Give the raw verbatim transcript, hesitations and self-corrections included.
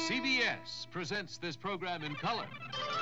C B S presents this program in color.